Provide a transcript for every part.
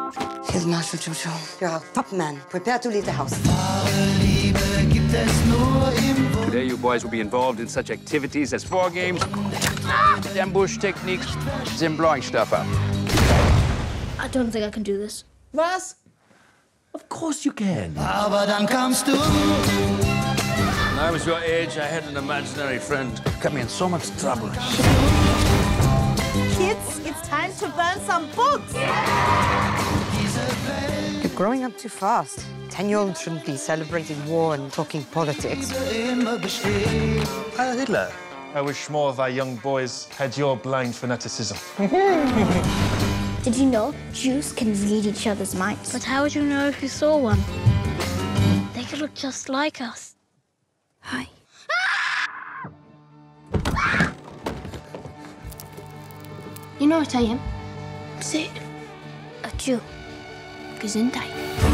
Field Marshal Jojo, you're our top man. Prepare to leave the house. Today, you boys will be involved in such activities as 4 games, ambush techniques, and blowing stuff up. I don't think I can do this. Was? Of course you can. When I was your age, I had an imaginary friend. Got me in so much trouble. Kids, it's time to burn some books. You're growing up too fast. 10-year-olds shouldn't be celebrating war and talking politics. Heil Hitler. I wish more of our young boys had your blind fanaticism. Did you know Jews can read each other's minds? But how would you know if you saw one? They could look just like us. Hi. You know what I am? Say it. A Jew. Gesundheit.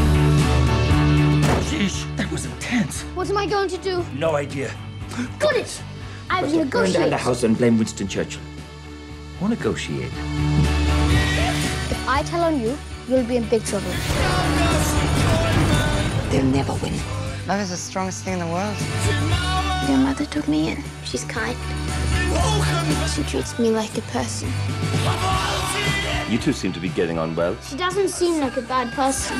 Jeez, that was intense. What am I going to do? No idea. Got it! I will Burn down negotiate. the house and blame Winston Churchill. Or negotiate. If I tell on you, you'll be in big trouble. They'll never win. Love is the strongest thing in the world. Your mother took me in. She's kind. She treats me like a person. You two seem to be getting on well. She doesn't seem like a bad person.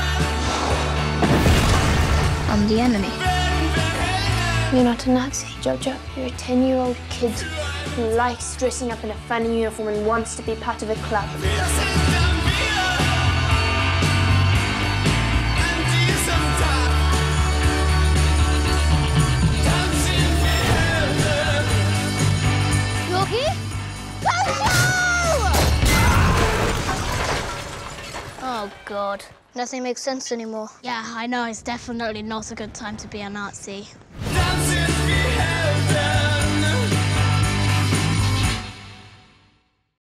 I'm the enemy. You're not a Nazi, Jojo. You're a 10-year-old kid who likes dressing up in a funny uniform and wants to be part of a club. Oh, God. Nothing makes sense anymore. Yeah, I know. It's definitely not a good time to be a Nazi.